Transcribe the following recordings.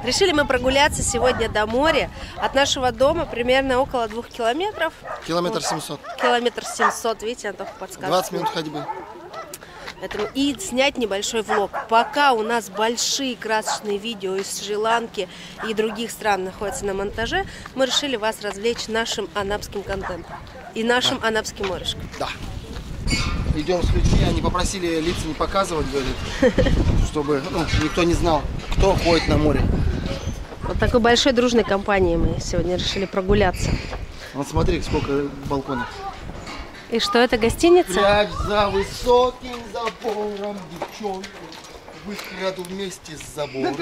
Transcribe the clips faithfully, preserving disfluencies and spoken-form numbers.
Решили мы прогуляться сегодня до моря. От нашего дома примерно около двух километров. Километр семьсот. Километр семьсот, видите, Антох подсказывает. двадцать минут ходьбы. Поэтому и снять небольшой влог. Пока у нас большие красочные видео из Шри-Ланки и других стран находятся на монтаже, мы решили вас развлечь нашим анапским контентом и нашим да. анапским морешком. Да. Идем с людьми, они попросили лица не показывать, говорит, чтобы ну, никто не знал, кто ходит на море. Вот такой большой дружной компанией мы сегодня решили прогуляться. Вот смотри, сколько балконов. И что это, гостиница? Прячь за высоким забором, девчонку, выкраду вместе с забором.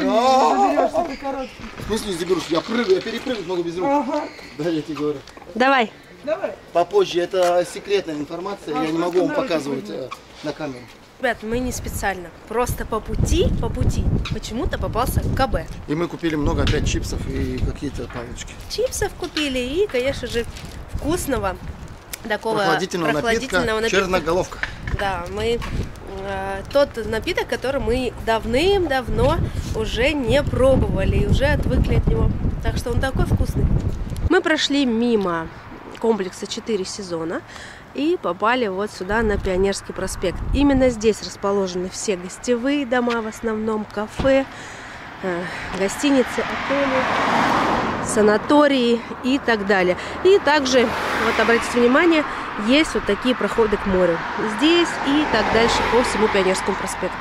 В смысле не заберусь? Я прыгаю, я перепрыгнуть могу без рук. Ага. Да, я тебе говорю. Давай. Давай. Попозже, это секретная информация, а, я не могу вам показывать э, на камеру. Ребят, мы не специально, просто по пути, по пути почему-то попался КБ. И мы купили много опять чипсов и какие-то палочки. Чипсов купили и, конечно же, вкусного такого прохладительного, прохладительного напитка, напитка. Черноголовка. Да, мы э, тот напиток, который мы давным-давно уже не пробовали и уже отвыкли от него. Так что он такой вкусный. Мы прошли мимо комплекса четыре сезона и попали вот сюда на Пионерский проспект. Именно здесь расположены все гостевые дома, в основном кафе, э, гостиницы, отели, санатории и так далее. И также, вот обратите внимание, есть вот такие проходы к морю. Здесь и так дальше по всему Пионерскому проспекту.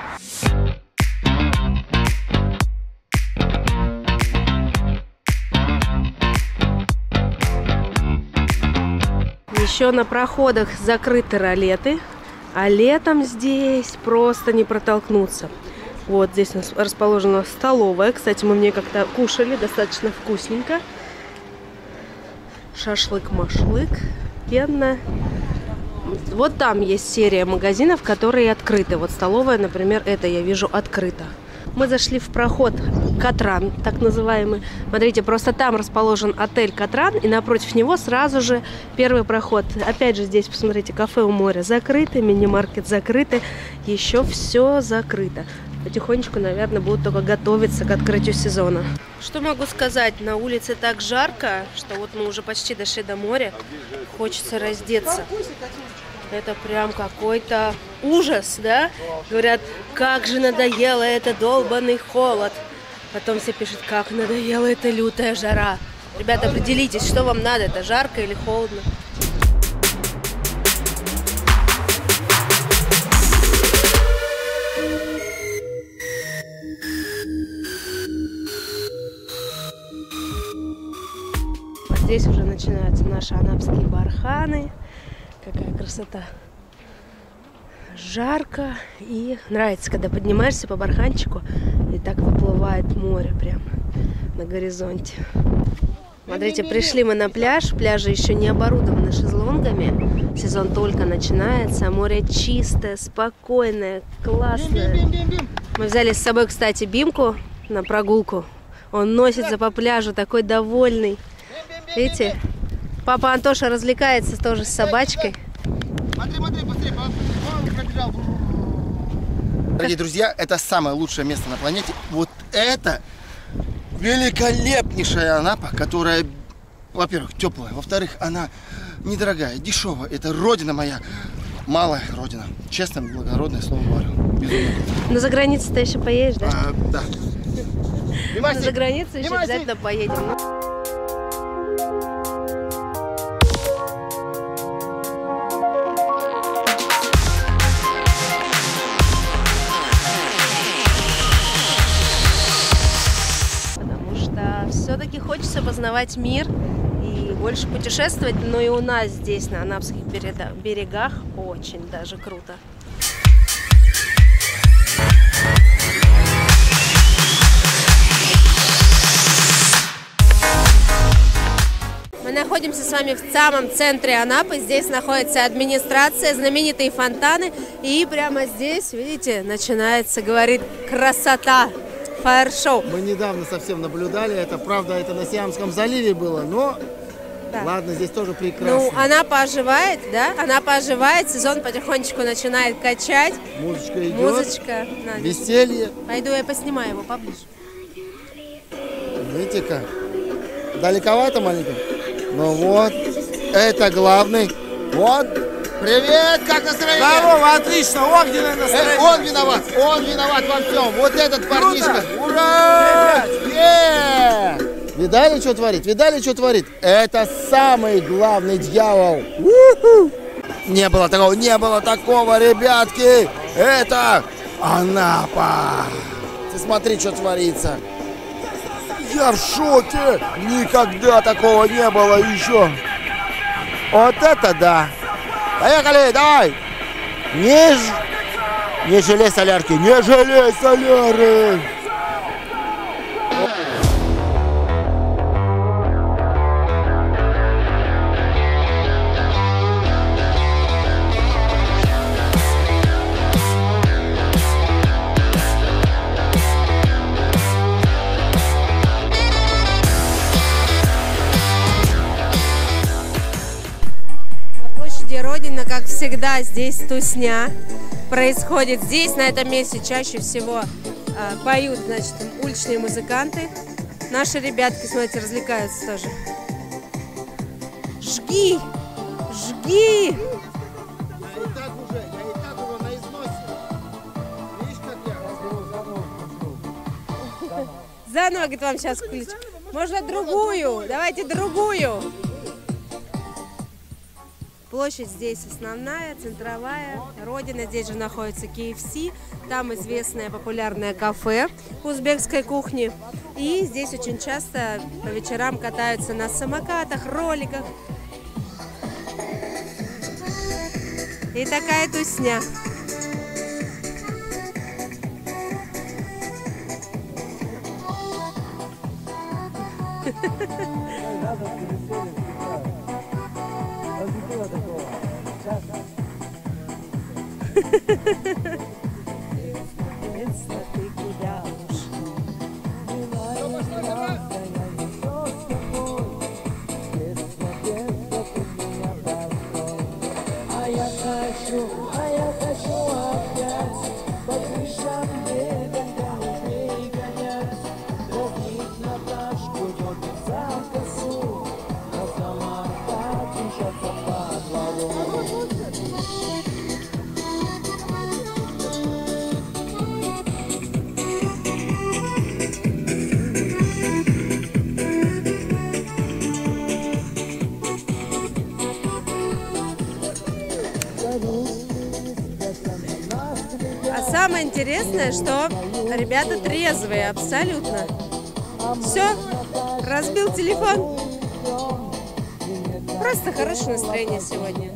Еще на проходах закрыты ролеты, а летом здесь просто не протолкнуться. Вот здесь у нас расположена столовая. Кстати, мы в ней как-то кушали, достаточно вкусненько. Шашлык-машлык, пенная. Вот там есть серия магазинов, которые открыты. Вот столовая, например, это я вижу открыта. Мы зашли в проход Катран, так называемый. Смотрите, просто там расположен отель Катран, и напротив него сразу же первый проход. Опять же, здесь, посмотрите, кафе у моря закрыто, мини-маркет закрыты, еще все закрыто. Потихонечку, наверное, будут только готовиться к открытию сезона. Что могу сказать? На улице так жарко, что вот мы уже почти дошли до моря. Хочется раздеться. Это прям какой-то ужас, да? Говорят, как же надоело это долбанный холод. Потом все пишут, как надоела эта лютая жара. Ребята, определитесь, что вам надо, это жарко или холодно. Вот здесь уже начинаются наши анапские барханы. Какая красота. Жарко и нравится, когда поднимаешься по барханчику и так выплывает море прям на горизонте. Смотрите, пришли мы на пляж. Пляжи еще не оборудованы шезлонгами. Сезон только начинается. Море чистое, спокойное, классное. Мы взяли с собой, кстати, Бимку на прогулку. Он носится по пляжу такой довольный. Видите? Папа Антоша развлекается тоже с собачкой. Смотри, смотри, быстрее, он пробежал. Дорогие друзья, это самое лучшее место на планете. Вот это великолепнейшая Анапа, которая, во-первых, теплая, во-вторых, она недорогая, дешевая. Это родина моя, малая родина. Честно, благородное слово говорю. Безумно. Но за границу ты еще поедешь, да? А, да. Но за границу еще обязательно поедем. Все-таки хочется познавать мир и больше путешествовать, но и у нас здесь, на анапских берегах, очень даже круто. Мы находимся с вами в самом центре Анапы. Здесь находится администрация, знаменитые фонтаны. И прямо здесь, видите, начинается, говорит, красота. Фаер-шоу. Мы недавно совсем наблюдали, это правда, это на Сиамском заливе было, но да. Ладно, здесь тоже прекрасно. Ну, Анапа оживает, да? Анапа оживает, сезон потихонечку начинает качать. Музычка идет. Музычка. Веселье. Пойду я поснимаю его поближе. Видите-ка? Далековато маленько? Ну вот. Это главный. Вот. Привет, как настроение? Здорово, отлично, огненное настроение. Э, он виноват, он виноват во всем. Вот этот парнишка. Ура! Е-е-е! Видали, что творит? Видали, что творит? Это самый главный дьявол. У-ху! Не было такого, не было такого, ребятки. Это Анапа. Ты смотри, что творится. Я в шоке. Никогда такого не было еще. Вот это да. Поехали, давай. Не, ж... не жалей солярки, не жалей соляры. Родина, как всегда, здесь тусня происходит. Здесь, на этом месте, чаще всего э, поют, значит, уличные музыканты. Наши ребятки, смотрите, развлекаются тоже. Жги! Жги! Я и так уже, я и так уже на износе. Видишь, как я разберу? Заново, говорит, вам сейчас включу. Можно другую, давайте другую. Площадь здесь основная, центровая. Родина, здесь же находится кей эф си. Там известное популярное кафе узбекской кухни. И здесь очень часто по вечерам катаются на самокатах, роликах. И такая тусня. Самое интересное, что ребята трезвые абсолютно. Все, разбил телефон. Просто хорошее настроение сегодня.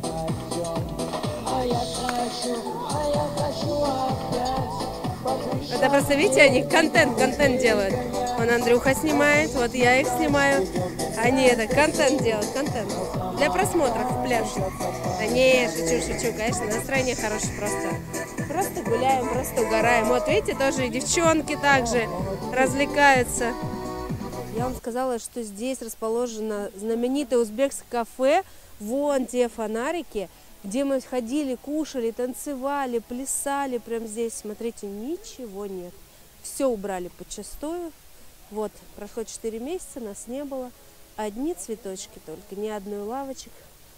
Это просто, видите, они контент, контент делают. Вон Андрюха снимает, вот я их снимаю. Они это, контент делают, контент. Для просмотров в пляж. Да не, шучу, шучу, конечно, настроение хорошее просто. Просто гуляем, просто угораем. Вот видите, тоже и девчонки также развлекаются. Я вам сказала, что здесь расположено знаменитое узбекское кафе. Вон те фонарики, где мы ходили, кушали, танцевали, плясали. Прямо здесь, смотрите, ничего нет. Все убрали подчистую. Вот, прошло четыре месяца, нас не было. Одни цветочки только, ни одной лавочек.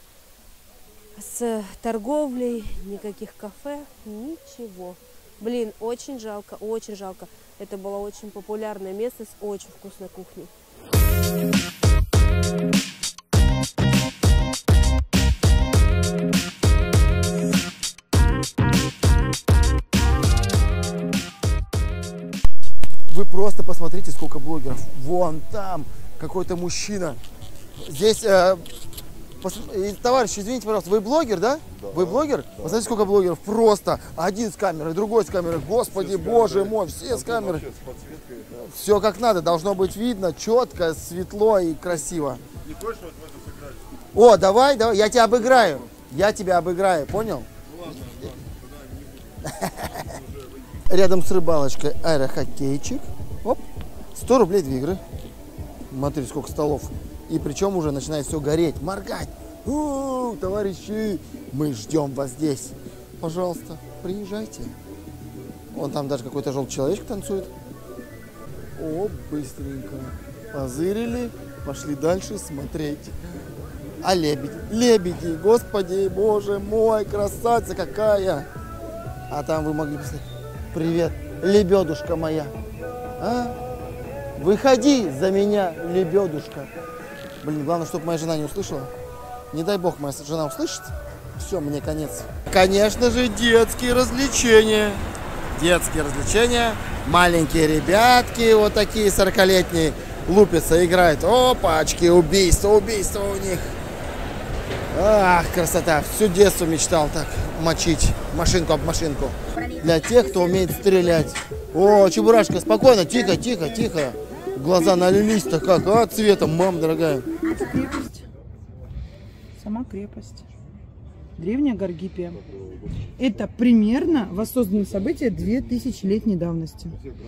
С торговлей, никаких кафе, ничего. Блин, очень жалко, очень жалко. Это было очень популярное место с очень вкусной кухней. Вы просто посмотрите, сколько блогеров. Вон там какой-то мужчина. Здесь... Э, пос... Товарищ, извините, пожалуйста, вы блогер, да? Да. Вы блогер? Да. Посмотрите, сколько блогеров. Просто один с камерой, другой с камерой. Господи, боже мой, все с камерой. Все как надо, должно быть видно, четко, светло и красиво. Не хочешь вот в это сыграть? О, давай, давай, я тебя обыграю. Я тебя обыграю, понял? Ну, ладно, ладно, рядом с рыбалочкой аэрохоккейчик. Оп, сто рублей две игры. Смотри, сколько столов. И причем уже начинает все гореть, моргать. У-у-у, товарищи, мы ждем вас здесь. Пожалуйста, приезжайте. Вон там даже какой-то желтый человечек танцует. О, быстренько. позырили, пошли дальше смотреть. А лебеди, лебеди, господи, боже мой, красавица какая. А там вы могли посмотреть. Привет, лебедушка моя. А? Выходи за меня, лебедушка. Блин, главное, чтобы моя жена не услышала. Не дай бог, моя жена услышит. Все, мне конец. Конечно же, детские развлечения. Детские развлечения. Маленькие ребятки, вот такие сорокалетние, лупятся, играют. Опачки, убийство, убийство у них. Ах, красота. Всю детство мечтал так мочить машинку об машинку. Для тех, кто умеет стрелять. О, Чебурашка, спокойно, тихо, тихо, тихо. Глаза налились-то как, а, цветом, мам дорогая. Это крепость. Сама крепость. Древняя Гаргипия. Это примерно воссозданное событие две тысячелетней давности.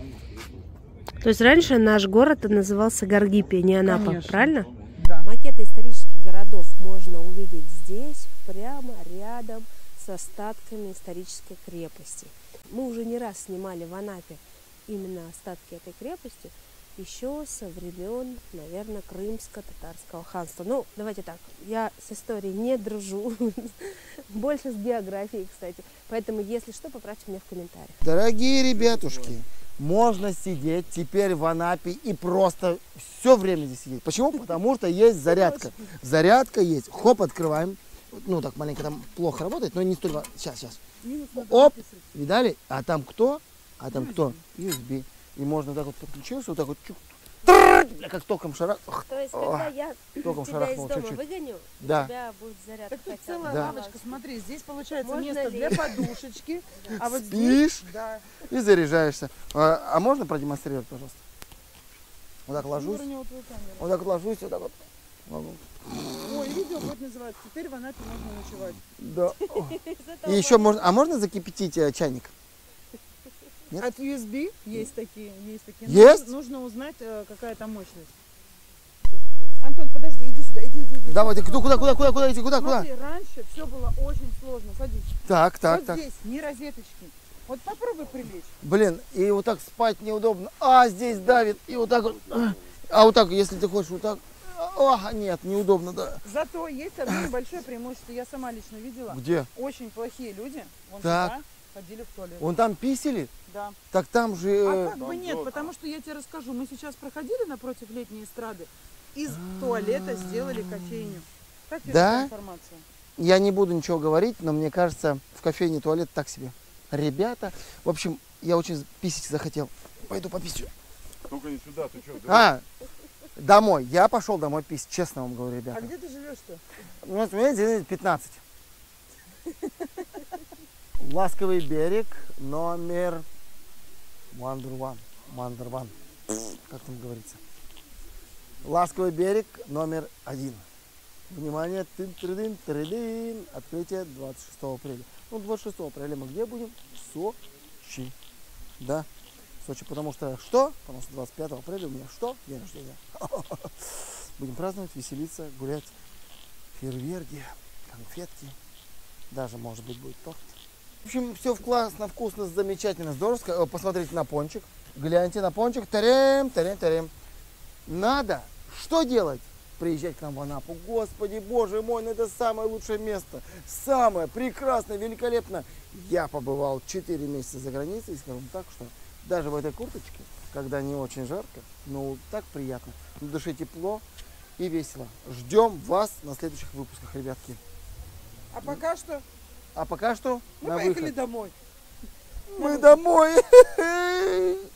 То есть раньше наш город назывался Гаргипия, не Анапа, Конечно. правильно? Да. Макеты исторических городов можно увидеть здесь, прямо рядом с остатками исторической крепости. Мы уже не раз снимали в Анапе именно остатки этой крепости, еще со времен, наверное, крымско-татарского ханства. Ну, давайте так, я с историей не дружу, больше с географией, кстати. Поэтому, если что, поправьте меня в комментариях. Дорогие ребятушки, можно сидеть теперь в Анапе и просто все время здесь сидеть. Почему? Потому что есть зарядка. Зарядка есть. Хоп, открываем. Ну, так маленько там плохо работает, но не столько. Сейчас, сейчас. Оп, видали? А там кто? А там кто? ю эс би. И можно так вот подключился, вот так вот чук, трррр, как током шарахнул. То есть, когда я током тебя из шарахнул дома чуть-чуть. выгоню, Да. у тебя будет зарядка. Так тут хотя бы. целая Да. лавочка, смотри, здесь получается Можно место ли? для подушечки. А вот Спишь? здесь, да. И заряжаешься. А, а можно продемонстрировать, пожалуйста? Вот так ложусь. Верни вот твою камеру. Вот так вот ложусь, вот так вот. Ой, видео вот называется. Теперь в Анапе можно ночевать. Да. Из этого И еще можно. А можно закипятить э, чайник? Нет? От ю эс би есть такие. Есть? Такие. Есть? Нужно, нужно узнать, э, какая там мощность. Антон, подожди, иди сюда, иди, иди. иди. Давайте, куда, куда, куда, куда, куда идти, куда, куда? Смотри, раньше все было очень сложно. Садись. Так, так, вот так. здесь ни розеточки. Вот попробуй прилечь. Блин, и вот так спать неудобно. А, здесь давит. И вот так вот. А вот так, если ты хочешь вот так. А, нет, неудобно, да. Зато есть одно большое преимущество. Я сама лично видела. Где? Очень плохие люди вон Так. сюда ходили в туалет. Вон там писали? Да. Так там же... А э, как бы нет, потому что я тебе расскажу. Мы сейчас проходили напротив летней эстрады. Из туалета сделали кофейню. Как тебе Да? такая информация? Я не буду ничего говорить, но мне кажется, в кофейне туалет так себе. Ребята, в общем, я очень писать захотел. Пойду пописю. Только не сюда, ты что? А, домой. Я пошел домой писать, честно вам говорю, А ребята. где ты живешь-то? У нас, видите, пятнадцать. Ласковый берег, номер Wonder One. Wonder One. Как там говорится? Ласковый берег, номер один. Внимание, тын-тыры-дын, тыры-дын. Открытие двадцать шестого апреля. Ну, двадцать шестого апреля мы где будем? В Сочи. Да, в Сочи, потому что что? Потому что двадцать пятого апреля у меня что? День рождения. Будем праздновать, веселиться, гулять. Фейерверки, конфетки. Даже, может быть, будет торт. В общем, все классно, вкусно, замечательно, здорово. Посмотрите на пончик. Гляньте на пончик. Тарем, тарем, тарем. Надо. Что делать? Приезжать к нам в Анапу. Господи, боже мой, ну это самое лучшее место. Самое прекрасное, великолепно. Я побывал четыре месяца за границей, и скажу так, что даже в этой курточке, когда не очень жарко, ну так приятно. На душе тепло и весело. Ждем вас на следующих выпусках, ребятки. А пока что А пока что мы на поехали выход. домой. Мы домой.